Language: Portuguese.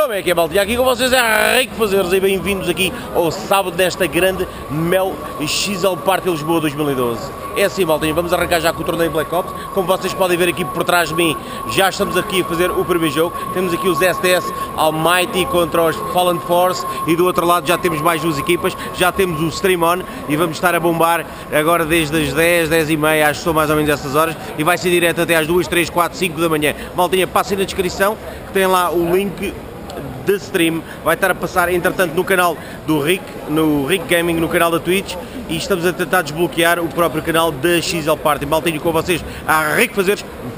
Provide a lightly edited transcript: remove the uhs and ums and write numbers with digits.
Como é que é, maltinha? Aqui com vocês é Rico Fazeres e bem-vindos aqui ao sábado desta grande Mel XL Party Lisboa 2012. É assim, maltinha, vamos arrancar já com o torneio Black Ops. Como vocês podem ver aqui por trás de mim, já estamos aqui a fazer o primeiro jogo. Temos aqui os STS Almighty contra os Fallen Force e do outro lado já temos mais duas equipas. Já temos o Stream On e vamos estar a bombar agora desde as 10, 10 e meia, acho que são mais ou menos essas horas, e vai ser direto até às 2, 3, 4, 5 da manhã. Maltinha, passem na descrição que tem lá o link de stream, vai estar a passar entretanto no canal do Rick, no Rick Gaming, no canal da Twitch, e estamos a tentar desbloquear o próprio canal da XL Party. Maltinho, com vocês, a Rico Fazeres,